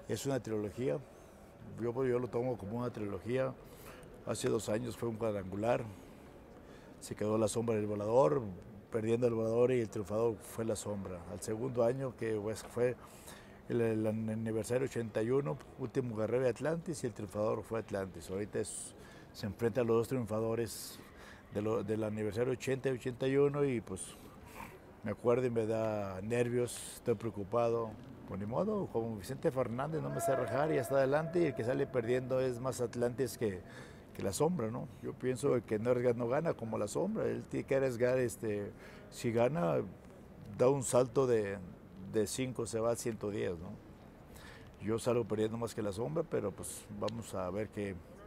Es una trilogía, yo lo tomo como una trilogía. Hace 2 años fue un cuadrangular, se quedó la sombra del volador, perdiendo el volador y el triunfador fue la sombra. Al segundo año, que pues, fue el aniversario 81, último guerrero de Atlantis y el triunfador fue Atlantis. Ahorita se enfrentan los dos triunfadores del aniversario 80 y 81 y pues me acuerdo y me da nervios, estoy preocupado. Pues ni modo, como Vicente Fernández no me sé rajar y hasta adelante y el que sale perdiendo es más Atlantis que la sombra, ¿no? Yo pienso que no arriesga no gana como la sombra, él tiene que arriesgar, si gana, da un salto de 5, se va a 110, ¿no? Yo salgo perdiendo más que la sombra, pero pues vamos a ver